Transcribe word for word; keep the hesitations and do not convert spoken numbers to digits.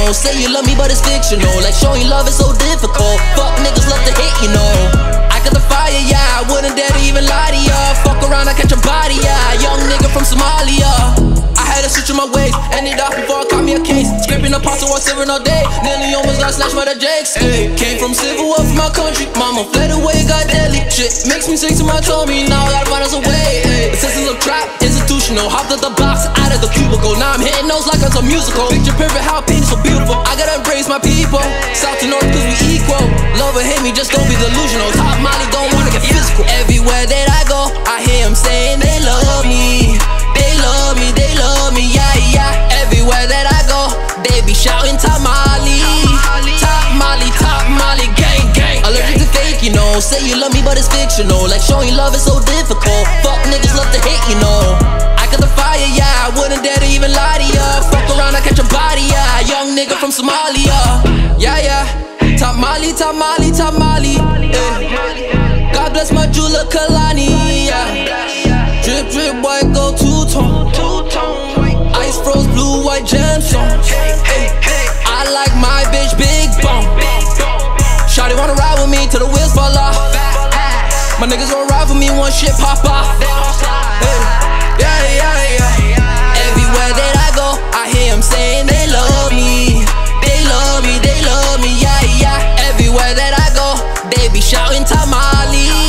know. Say you love me, but it's fictional. Like showing love is so difficult. Fuck niggas love to hate, you know. I got the fire, yeah, I wouldn't dare to even lie to ya. Fuck around, I catch a body, yeah. Young nigga from Somalia. I had to switch in my ways, ended off before I caught me a case. Scraping a pasta while serving all day. Nearly almost got snatched by the Jakes. Ay, came from civil war from my country. Mama fled away, got deadly. Shit makes me sick to my tummy. Now I gotta find us a way. Ay, the systems of trap, institutional. Hopped out the box, out of the cubicle. Now I'm hitting those like it's a musical. Picture perfect, how pain is so beautiful. I gotta embrace my people. South to north, cause we equal. Love or hate me, just don't be delusional. Top Molly, don't wanna get physical. Everywhere that I go, I hear them saying they love me. They love me, they love me, yeah, yeah. Everywhere that I go, they be shouting Top Molly. Top Molly, Top Molly, gang, gang. Allergic to fake, you know. Say you love me, but it's fictional. Like showing love is so difficult. Fuck niggas love to hate, you know. I got the fire, yeah, I wouldn't dare to even lie to ya. Fuck around, I catch a body, yeah. Young nigga from Somalia. Yeah, yeah. Top Molly, Top Molly, Top Molly, yeah. God bless my Jula Kalani, yeah. Drip, drip, white, go two-tone. Ice froze, blue, white gemstone. I like my bitch big bone. Shawty wanna ride with me till the wheels fall off. My niggas gon' ride with me once shit pop off. Yeah, yeah, yeah. Everywhere that I go, I hear them saying they love me. They love me, they love me, yeah, yeah. Everywhere that I go, they be shouting Top Molly.